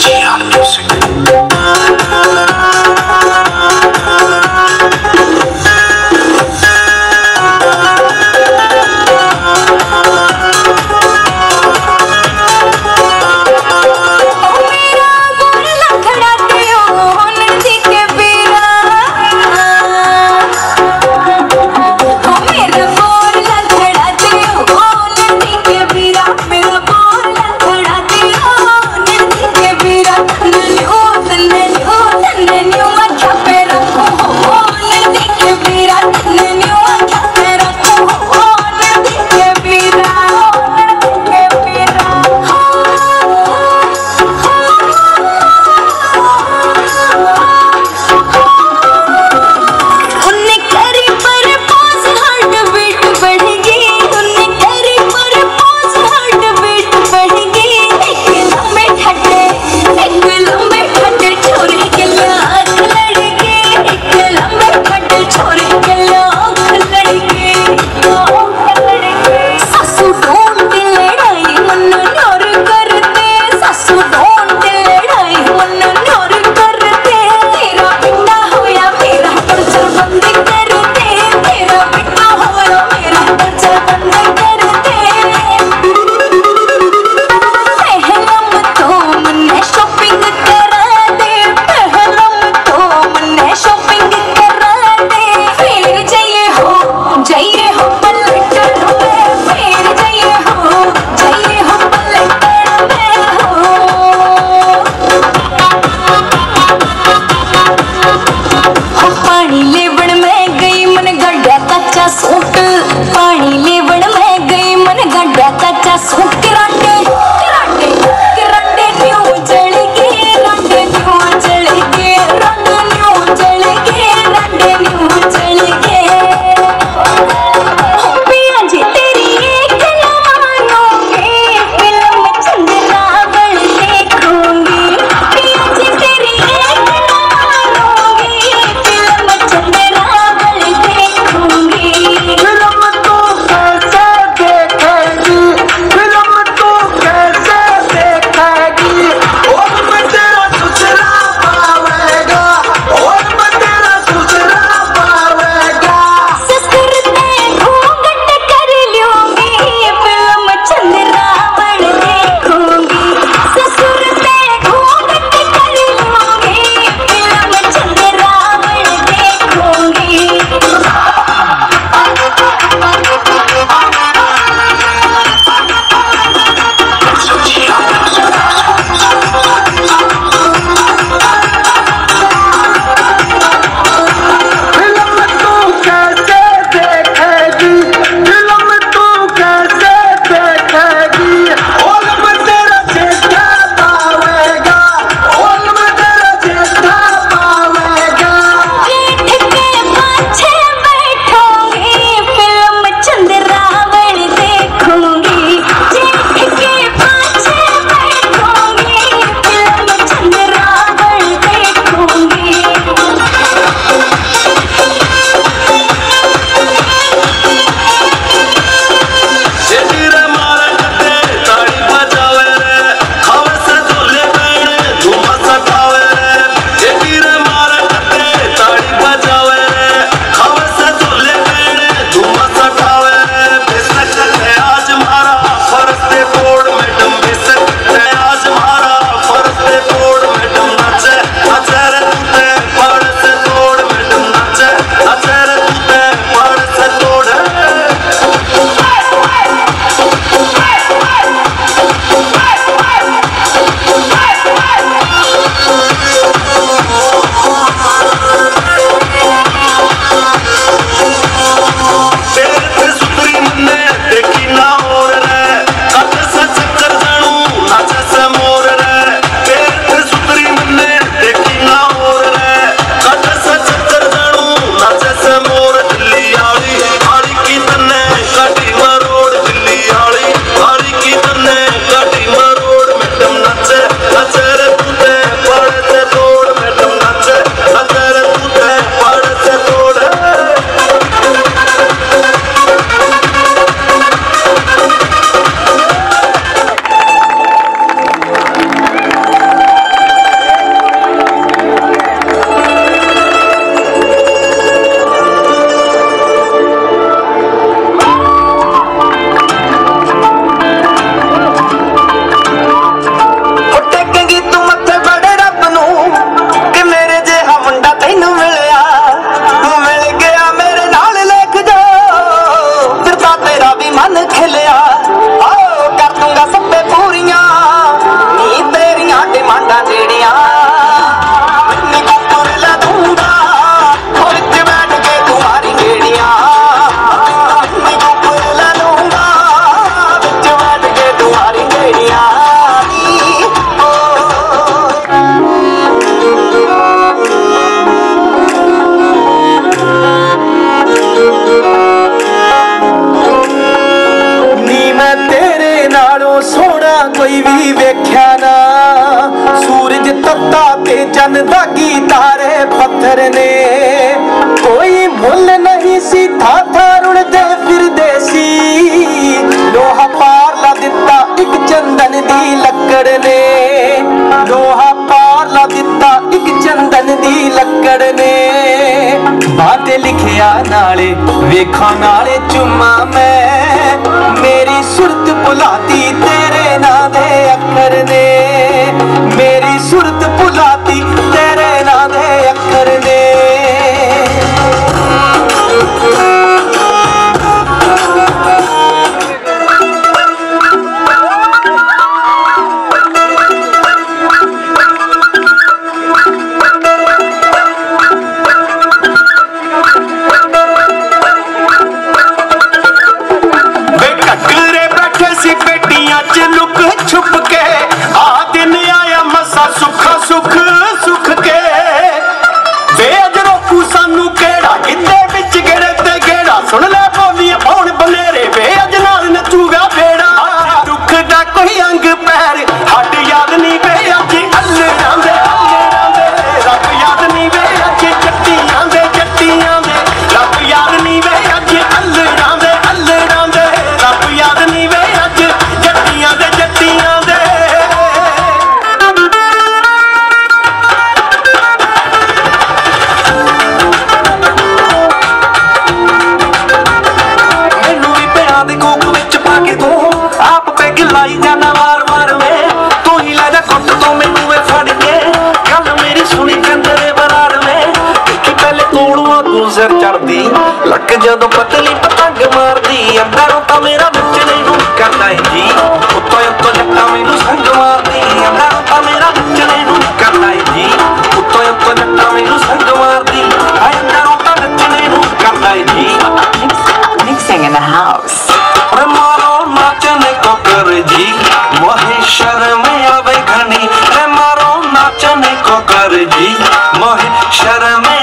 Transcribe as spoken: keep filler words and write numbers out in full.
मेरा बोल लखड़ा दियो नदी के बीरा। चंद दागी तारे पत्थर ने कोई मुल नहीं सी था था रुड़दे फिरदे सी लोहा पार ला दिता एक चंदन दी लकड़ ने लोहा पार ला दिता एक चंदन दी लकड़ ने बातें लिखिया नाले वेखा नाले चुम्मा मैं मेरी सुरत भुलाती तेरे ना दे अखर ने मेरी सुरत भुलाती तेरे ना दे अखर ने छुप के आ दिन आया मसा सुखा सुख सुख के वे अज रोकू सानू केड़ा किते विच गेड़े ते गेड़ा सुन ले बोलियां पौन बनेरे वे अज नाल नचूगा बेड़ा दुख दा कोई अंग पैर हट याद नहीं वे अज अल्लड़ां दे अल्लड़ां दे रब याद नहीं वे अज जट्टियां दे जट्टियां दे रब याद नहीं वे अज अल्लड़ां दे अल्लड़ां दे रब याद नहीं वे अज जट्टियां दे जट्टियां लाई जाना वार वार में तू ही ला जा कुट तो मैनू वे फड़ के गल मेरी सुनी कंदरे बरार में कि पहले तोड़ुआ तू सिर चढ़दी लक जदों पतली पतंग मारदी अंदरों तो मेरा विच नहीं करदा है जी उत्तों उत्तों जट्टा मैनू संग मारदी अंदरों तो मेरा विच नहीं करदा है जी उत्तों उत्तों जट्टा मैनू संग मारदी अंदरों तो विच नहीं करदा है जी Mixing in the house. जी मोहे शर्म आवे घनी रे मारो नाचने को कर जी मोहे शर्म